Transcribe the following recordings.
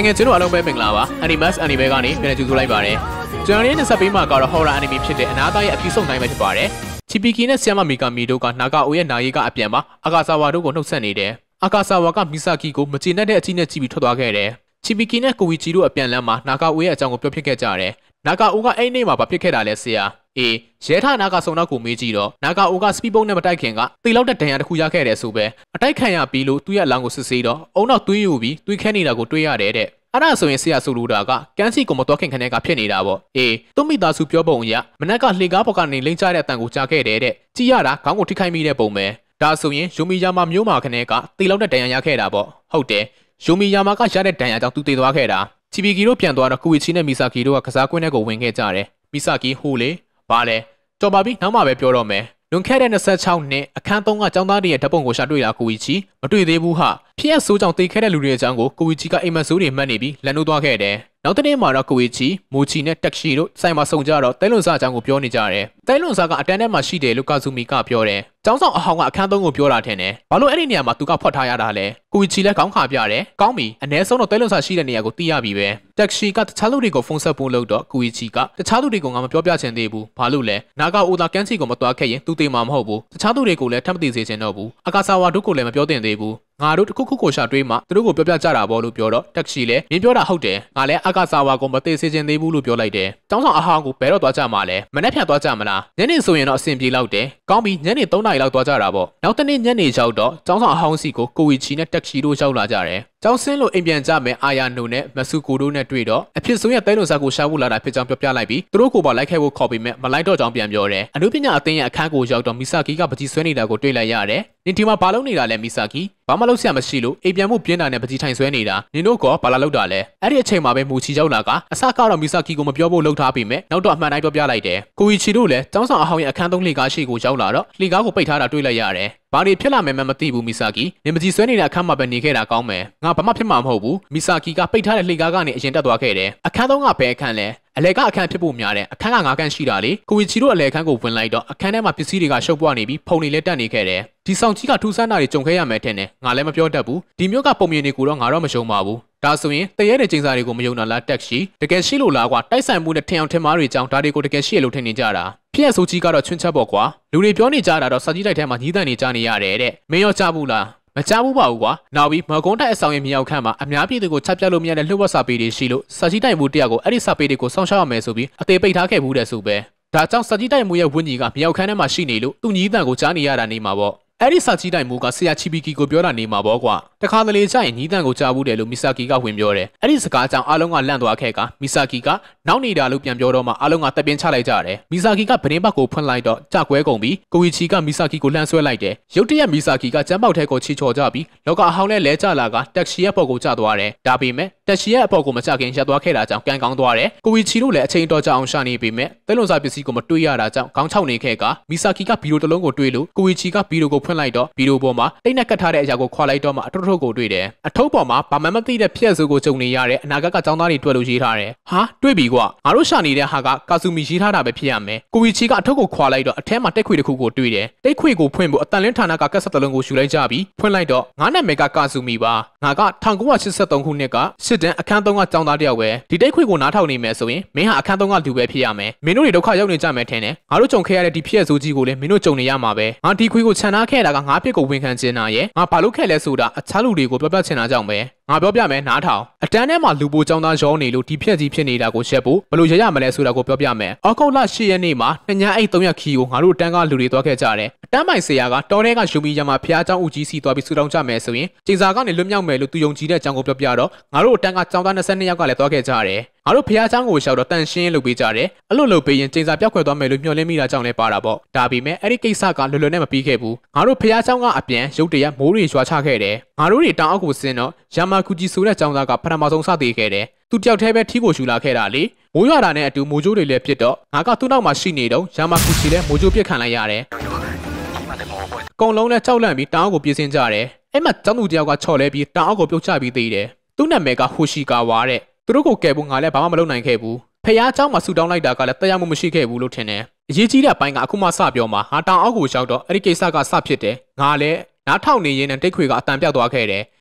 တကယ်ကျွန်တော်အလုံးပဲမင်္ဂလာပါ Animask anime ကနေပြန်ကြိုဆိုလိုက်ပါတယ်ကျွန်တော်ရဲ့ဆက်ပေးမှာကတော့ horror anime ဖြစ်တဲ့အနာသားရဲ့အပြည့်စုံတိုင်းပဲဖြစ်ပါတယ်ချီပီကီနဲ့ဆီယမမီကာမီတို့ကနာဂါအိုရဲ့နာရီကအပြန်မှာအာကာဆာဝါတို့ကိုနှုတ်ဆက်နေတယ်အာကာဆာဝါကမီဆာကီကိုမကျေနပ်တဲ့အကြီးနဲ့ကြည့်ပြီးထွက်သွားခဲ့တယ်ချီပီကီနဲ့ကိုဝီချီတို့အပြန်လမ်းမှာနာဂါအိုရဲ့အကြောင်းကိုပြောပြခဲ့ကြတယ်နာဂါအိုကအဲ့နေ့မှာဘာဖြစ်ခဲ့တာလဲဆရာရဲထနာဂါဆုံနောက်ကိုမေးကြည့်တော့နာဂါအိုကစပီပုံနဲ့မတိုက်ခင်ကတေလောက်တဲ့ဒဏ်ရာတစ်ခုရခဲ့တယ်ဆိုပဲအတိုက်ခံရပြီးလို့သူ့ရဲ့အလောင်းကိုစစ်ဆေးတော့အုံနောက်သွေးယူပြီးသွေးခဲနေတာကိုတွေ့ရတယ်တဲ့အဲ့ဒါဆိုရင်ဆရာဆိုလိုတာကကန်းစီကိုမတော်ခင်ခနဲ့ကဖြစ်နေတာပေါ့သူ့မိသားစုပြောပုံအရမနက်ကလှေကားပေါ်ကနေလိမ့်ချတဲ့အတန်ကိုကြားခဲ့တယ်တဲ့ကြည်ရတာခေါင်းကိုထိခိုက်မိတဲ့ပုံပဲဒါဆိုရင်ယိုမီယာမာမျိုးမာခနဲ့ကတေလောက်တဲ့ဒဏ်ရာရခဲ့တာပေါ့ဟုတ်တယ်ယိုမီယာမာကရတဲ့ဒဏ်ရာကြောင့်သူတေသွားခဲ့တာချီပီကီတို့ပြန်သွားတော့ကူဝီချီနဲ့မီဆာကီတို့ကကစားကွင်းထဲကိုဝင်ခဲ့ကြတယ်မီဆာကီဟိုလေဘာလဲတော်ပါပြီနောက်မှပဲပြောတော့မယ်လွန်ခဲ့တဲ့26နှစ်အခန်း3ကចောင်းသားတွေရဲ့ဓာတ်ပုံကိုရှာတွေ့တာကိုဝီချီမတွေ့သေးဘူးဟာဖြစ်ရဆိုးကြောင့်တေခဲ့တဲ့လူတွေအကြောင်းကိုကိုဝီချီကအိမ်မက်ဆိုးတွေမှတ်နေပြီးလန်နိုးသွားခဲ့တယ်နောက်တစ်နေ့မှာတော့ကိုဝီချီမိုချီနဲ့တက်ရှီတို့ဆိုင်မှာဆုံကြတော့တဲလွန်စာအကြောင်းကိုပြောနေကြတယ်တဲလွန်စာကအတန်းထဲမှာရှိတယ်လို့ကာဇူမီကပြောတယ်ကျောင်းဆောင်အဟောင်းကအခန်း3ကိုပြောတာထင်တယ်ဘာလို့အဲ့ဒီနေရာမှာသူကဖွက်ထားရတာလဲကိုဝီချီလည်းခေါင်းခါပြတယ်ကောင်းပြီအ ਨੇ ဆုံးတော့တဲလွန်စာရှိတဲ့နေရာကိုသိရပြီပဲတက်ရှီကတခြားလူတွေကိုဖုန်းဆက်ဖို့လုပ်တော့ကိုဝီချီကတခြားလူတွေကိုငါမပြောပြချင်သေးဘူးဘာလို့လဲနာဂါအိုသာကန်းစီကိုမသွားခဲ့ရင်သူတေမှာမဟုတ်ဘူးတခြားသူတွေကိုလည်းထပ်မသိစေချင်တော့ဘူးအာကာဆာဝါတို့ကိုလည်းမပြောသင့်သေးဘူးငါတို့တခုခုကိုရှာတွေးမှသူတို့ကိုပြောပြကြတာပေါ့လို့ပြောတော့တက်ရှီလည်းမင်းပြောတာဟုတ်တယ်ငါလည်းအာကာဆာဝါကိုမသိစေချင်သေးဘူးလို့ပြောလိုက်တယ်ကျောင်းဆောင်အဟောင်းကိုဘယ်တော့သွားကြမှာလဲမနေ့ဖြန်သွားကြမလားညနေဆိုရင်တော့အဆင်ပြေလောက်တယ်ကောင်းပြီညနေ3 နာရီလောက်သွားကြတာပေါ့နောက်တနေ့ညနေရောက်တော့ကျောင်းဆောင်အဟောင်းစီကိုကိုဝီချီနဲ့တက်ရှီတို့ရောက်လာကြတယ်ကျောင်းစင်းလို့အိမ်ပြန်ကြမယ်အာယာနိုနဲ့မဆူကိုတို့နဲ့တွေ့တော့အဖြစ်ဆုံးရဲ့တဲလွန်စာကိုရှာဖို့လာတာဖြစ်ကြောင်းပြောပြလိုက်ပြီးသူတို့ကိုပါလိုက်ခဲ့ဖို့ခေါ်ပြီးမဲ့မလိုက်တော့ကြောင်းပြန်ပြောတယ်အနုပညာအသင်းရဲ့အခန်းကိုရောက်တော့မီဆာကီကပကြီးဆွဲနေတာကိုတွေ့လိုက်ရတယ်နင်ဒီမှာဘာလုပ်နေတာလဲမီဆာကီဘာမှလုပ်ဆရာမရှိလို့အိမ်ပြန်မှုပြင်းတာနဲ့ပကြီးထိုင်ဆွဲနေတာနင်တို့ကဘာလာလုပ်တာလဲအဲ့ဒီအချိန်မှာပဲမူချီရောက်လာကအစကတော့မီဆာကီကိုမပြောဖို့လှုပ်ထားပြီးမဲ့နောက်တော့အမှန်တိုင်းပြောပြလိုက်တယ်ကိုဝီချီတို့လည်းကျောင်းဆောင်အဟောင်းရဲ့အခန်း3လှေကားရှိကိုရောက်လာတော့လှေကားကိုပိတ်ထားတာတွေ့လိုက်ရတယ်ဘာတွေဖြစ်လာမယ်မသိဘူးမီဆာကီနင်မကြီးဆွဲနေတဲ့အခန်းမှာပဲနေခဲ့တာကောင်းမယ်ငါဘာမှဖြစ်မှာမဟုတ်ဘူးမီဆာကီကပိတ်ထားတဲ့လှေကားကနေအရင်တက်သွားခဲ့တယ်အခန်း3ကဘယ်အခန်းလဲအလဲကအခန်းဖြစ်ဖို့များတယ်အခန်းက9ခန်းရှိတာလေကိုဝီချီတို့အလဲအခန်းကိုဝင်လိုက်တော့အခန်းထဲမှာပစ္စည်းတွေကရှုပ်ပွားနေပြီးဖုန်တွေလည်းတက်နေခဲ့တယ်ဒီဆောင်ကြီးကထူးဆန်းတာတွေကြုံခဲ့ရမယ်ထင်တယ်ငါလည်းမပြောတတ်ဘူးဒီမျိုးကပုံမြင်တွေကိုတော့ငါတော့မရှုံပါဘူးဒါဆိုရင်တရဲတဲ့ကျင်းစာတွေကိုမယုံတာလားတက်ရှိတကယ်ရှိလို့လားကွာတိုက်ဆိုင်မှုနဲ့ထင်အောင်ထင်မှားတွေကြောင့်ဒါတွေကိုတကယ်ရှိရလို့ထင်နေကြတာဖြစ်ရဆိုကြီးကတော့ချွန်းချက်ပေါ့ကွာလူတွေပြောနေကြတာတော့စာကြီးတိုက်ထဲမှာညီးတန်နေကြနေရတယ်တဲ့မင်းရောကြားဘူးလားမကြားဘူးပါဘူးကွာနောက်ပြီးမကွန်တိုက်အဆောင်ရဲ့မြောက်ခန့်မှာအများပြည်သူကိုချက်ပြလို့မရတဲ့လှုပ်ဝက်စာပေတွေရှိလို့စာကြီးတိုက်မှုတယောက်ကိုအဲ့ဒီစာပေတွေကိုစောင့်ရှောက်ရမယ်ဆိုပြီးအသေးပိတ်ထားခဲ့ဘူးတဲ့ဆိုပဲဒါကြောင့်စာကြီးတိုက်မှုရဲ့ဝင်းကြီးကမြောက်ခန့်ထဲမှာရှိနေလို့သူ့ညီးတန်ကိုကြားနေရတာနေမှာပေါ့အဲ့ဒီစာကြီးတိုင်မူကဆရာချီပီကီကိုပြောတာနေမှာပေါ့ကွာတခါတလေကျရင်ညီးတန်ကိုကြားဘူးတယ်လို့မီဆာကီကဝင်ပြောတယ်အဲ့ဒီစကားကြောင့်အားလုံးကလန့်သွားခဲ့ကမီဆာကီကနောက်နေတာလို့ပြန်ပြောတော့မှအားလုံးကတက်ပင်းချလိုက်ကြတယ်မီဆာကီကဗနေဘက်ကိုဖွင့်လိုက်တော့ကြကွဲကုန်ပြီးကိုဝီချီကမီဆာကီကိုလှမ်းဆွဲလိုက်တယ်ရုတ်တရက်မီဆာကီကကျမ်းပေါက်ထဲကိုချီချော်ကြပြီးလောကအဟောင်းနဲ့လဲကျလာကတက်ရှီရဲ့ပေါ်ကိုကျသွားတယ်ဒါပေမဲ့တက်ရှီရဲ့အပေါ်ကိုမချခင်ရပ်သွားခဲ့တာကြောင့်ကန်ကောင်းသွားတယ်ကိုဝီချီတို့လည်းအချိန်တော်ကြအောင်ရှာနေပေမဲ့တဲလွန်စာပစ္စည်းကိုမတွေ့ရတာကြောင့်ခေါင်းချောက်နေခဲ့ကမီဆာကီကဗီဒီယိုတစ်လုံးကိုတွေ့လို့ကိုဝီချီကဗီဒီယိုကိုဖွင့်လိုက်တော့ဗီဒီယိုပေါ်မှာတိတ်နဲ့ကတ်ထားတဲ့အရာကိုခွာလိုက်တော့မှအထုပ်ကိုတွေ့တယ်အထုပ်ပေါ်မှာဘာမှမသိတဲ့ဖြစ်စုကိုကြုံနေရတဲ့အနာဂတ်ကចောင်းသားတွေတွေ့လို့ရေးထားတယ်ဟာတွေ့ပြီကွာငါတို့ရှာနေတဲ့ဟာကကာဇူမီရေးထားတာပဲဖြစ်ရမယ်ကိုဝီချီကအထုပ်ကိုခွာလိုက်တော့အထဲမှာတိတ်ခွေတစ်ခုကိုတွေ့တယ်တိတ်ခွေကိုဖွင့်ဖို့အတန်လင်းဌာနကကတ်ဆက်တလုံးကိုယူလိုက်ကြပြီးဖွင့်လိုက်တော့ငါနာမည်ကကာဇူမီပါငါက1983ခုနှစ်ကစစ်တန်းအခန်း3ကចောင်းသားတယောက်ပဲဒီတိတ်ခွေကိုနားထောင်နေမယ်ဆိုရင်မင်းဟာအခန်း3ကလူပဲဖြစ်ရမယ်မင်းတို့တွေဒုက္ခရောက်နေကြမယ်ထင်တယ်ငါတို့ကြုံခဲ့ရတဲ့ဒီဖြစ်စုကြီးကိုလည်းမင်းတို့ကြုံနေရမှာပဲငါဒီခွေကိုခြံထားခဲ့တာကငါပြစ်ကိုဝင်ခံခြင်းနာရဲ့ငါဘာလို့ခဲ့လဲဆိုတာအခြားလူတွေကိုပြောပြချင်တာကြောင့်ပဲငါပြောပြမယ်နားထောင်အတန်းထဲမှာလူပိုចောင်းသားရောနေလို့ဒီဖြက်ကြီးဖြစ်နေတာကိုရက်ဖို့ဘလို့ရရမလဲဆိုတာကိုပြောပြမယ်အောက်ကုတ်လ10ရက်နေ့မှာနှစ်ညအိတ်300ခီကိုငါတို့တန်းကလူတွေသွားခဲ့ကြတယ်အတန်းပိုင်ဆရာကတော်ထဲကယူမီရမှာဖျားเจ้าဦးကြီးစီသွားပြီးဆူတောင်းကြမယ်ဆိုရင်ကျင်းစာကနေလွတ်မြောက်မယ်လို့သူယုံကြည်တဲ့အကြောင်းကိုပြောပြတော့ငါတို့အတန်းကចောင်းသား22ယောက်ကလည်းသွားခဲ့ကြတယ်ငါတို့ဖျားเจ้าကိုရှောက်တော့တန်ရှင်းလုပ်ပေးကြတယ်အဲ့လိုလုပ်ပေးရင်ကျင်းစာပြောက်ခွဲသွားမယ်လို့မျှော်လင့်မိတာကြောင့်လည်းပါတာပေါ့ဒါပေမဲ့အဲ့ဒီကိစ္စကလွယ်လွယ်နဲ့မပြီးခဲ့ဘူးငါတို့ဖျားเจ้าကအပြန်ရုတ်တရက်မိုးတွေရွာချခဲ့တယ်ငါတို့တွေတောင်အောက်ကိုဆင်းတော့ယာမာကူဂျီဆိုတဲ့ចောင်းသားကပထမဆုံးစသေးခဲ့တယ်သူတယောက်တည်းပဲထီးကိုယူလာခဲ့တာလေမိုးရွာတာနဲ့အတူမိုးကြိုးတွေလည်းပြစ်တော့ငါကသူ့နောက်မှာရှိနေတော့ယာမာကူဂျီလည်းမိုးကြိုးပြစ်ခံလိုက်ရတယ်ကုံလုံးနဲ့ကြောက်လန့်ပြီးတောင်အောက်ကိုပြေးစင်းကြတယ်အဲ့မှာကျောင်းသူတယောက်ကချော်လဲပြီးတောင်အောက်ကိုပြုတ်ချပြီးသေးတယ်သူ့နာမည်ကဟိုရှီကာဝါတဲ့သူတို့ကိုကယ်ဖို့ငါလည်းဘာမှမလုပ်နိုင်ခဲ့ဘူးဖះเจ้าမှာဆူတောင်းလိုက်တာကလည်းတရားမှုမရှိခဲ့ဘူးလို့ထင်တယ်အရေးကြီးတဲ့အပိုင်းကအခုမှစပြောမှာဟာတောင်အောက်ကိုရောက်တော့အဲ့ဒီကိစ္စကစဖြစ်တယ်ငါလည်းနားထောင်နေရင်းနဲ့တိတ်ခွေကအတန်ပြောက်သွားခဲ့တယ်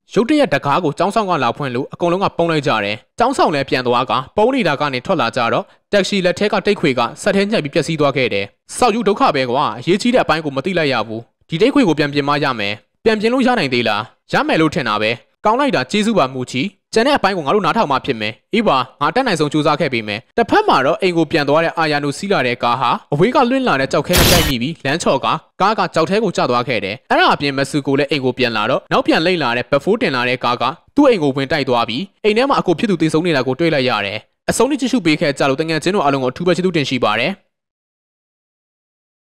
ရုတ်တရက်တကားကိုចောင်းဆောင်ကလာဖွင့်လို့အကုန်လုံးကပုံလိုက်ကြတယ်ចောင်းဆောင်လည်းပြန်သွားကပုံနေတာကနေထွက်လာကြတော့တက်ဆီလက်ထဲကတိတ်ခွေကဆက်ထဲညှက်ပြီးပျက်စီးသွားခဲ့တယ်စောက်ယူဒုက္ခပဲကွာအရေးကြီးတဲ့အပိုင်းကိုမသိလိုက်ရဘူးဒီတိတ်ခွေကိုပြန်ပြင်မရမယ်ပြန်ပြင်လို့ရနိုင်သေးလားရမယ်လို့ထင်တာပဲကောင်းလိုက်တာကျေးဇူးပါမူချီကျန်တဲ့အပိုင်းကိုငါတို့နားထောင်မှဖြစ်မယ်အေးပါငါတက်နိုင်ဆုံးစူးစမ်းခဲ့ပေးမယ်တစ်ဖက်မှာတော့အိမ်ကိုပြန်သွားတဲ့အာယာနိုစီးလာတဲ့ကားဟာအဝေးကလွင့်လာတဲ့ကြောက်ခဲနဲ့တိုက်မိပြီးလမ်းချော်ကားကကြောက်ထဲကိုကျသွားခဲ့တယ်အဲ့ဒါအပြင်မက်ဆီကိုလည်းအိမ်ကိုပြန်လာတော့နောက်ပြန်လိမ့်လာတဲ့ဘက်ဖိုးတင်လာတဲ့ကားကသူ့အိမ်ကိုဝင်တိုက်သွားပြီးအိမ်ထဲမှာအကိုဖြစ်သူတေဆုံးနေတာကိုတွေ့လိုက်ရတယ်အဆုံးထိကြည့်ရှုပေးခဲ့ကြလို့တငယ်ချင်းတို့အားလုံးကိုအထူးပဲကျေးဇူးတင်ရှိပါတယ်